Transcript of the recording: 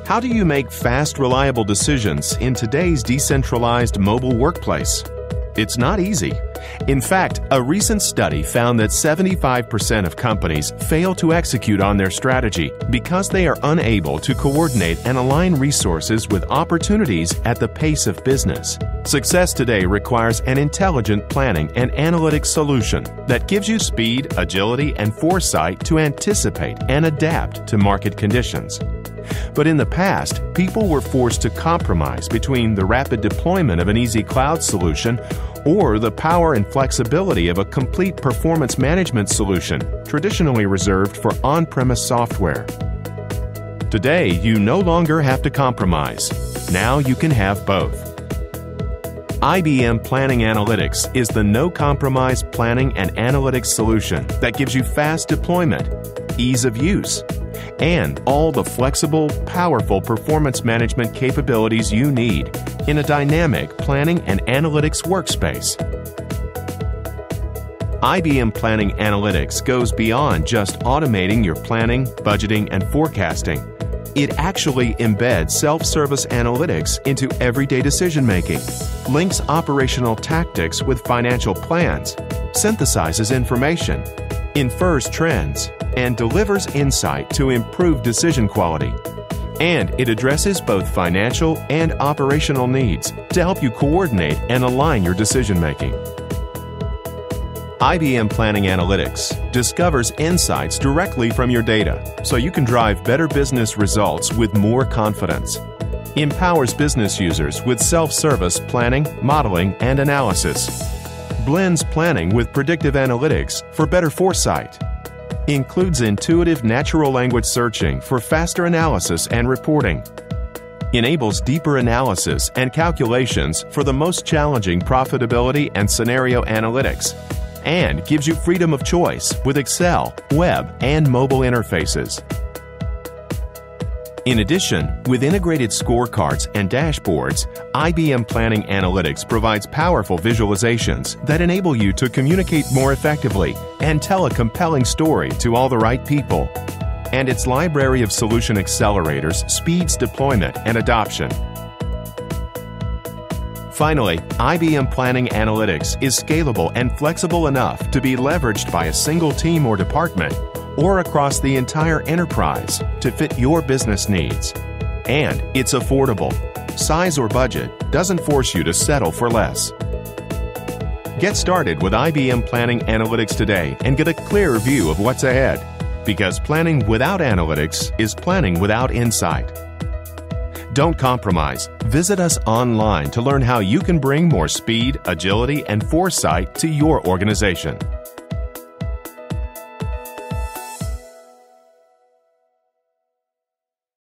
How do you make fast, reliable decisions in today's decentralized mobile workplace? It's not easy. In fact, a recent study found that 75% of companies fail to execute on their strategy because they are unable to coordinate and align resources with opportunities at the pace of business. Success today requires an intelligent planning and analytics solution that gives you speed, agility, and foresight to anticipate and adapt to market conditions. But in the past, people were forced to compromise between the rapid deployment of an easy cloud solution or the power and flexibility of a complete performance management solution traditionally reserved for on-premise software. Today, you no longer have to compromise. Now you can have both. IBM Planning Analytics is the no-compromise planning and analytics solution that gives you fast deployment, ease of use, and all the flexible, powerful performance management capabilities you need in a dynamic planning and analytics workspace. IBM Planning Analytics goes beyond just automating your planning, budgeting, and forecasting. It actually embeds self-service analytics into everyday decision-making, links operational tactics with financial plans, synthesizes information, infers trends, and delivers insight to improve decision quality. And it addresses both financial and operational needs to help you coordinate and align your decision-making. IBM Planning Analytics discovers insights directly from your data so you can drive better business results with more confidence. Empowers business users with self-service planning, modeling, and analysis. Blends planning with predictive analytics for better foresight. Includes intuitive natural language searching for faster analysis and reporting. Enables deeper analysis and calculations for the most challenging profitability and scenario analytics. And gives you freedom of choice with Excel, web, and mobile interfaces. In addition, with integrated scorecards and dashboards, IBM Planning Analytics provides powerful visualizations that enable you to communicate more effectively and tell a compelling story to all the right people. And its library of solution accelerators speeds deployment and adoption. Finally, IBM Planning Analytics is scalable and flexible enough to be leveraged by a single team or department or across the entire enterprise to fit your business needs. And it's affordable. Size or budget doesn't force you to settle for less. Get started with IBM Planning Analytics today and get a clearer view of what's ahead. Because planning without analytics is planning without insight. Don't compromise. Visit us online to learn how you can bring more speed, agility, and foresight to your organization.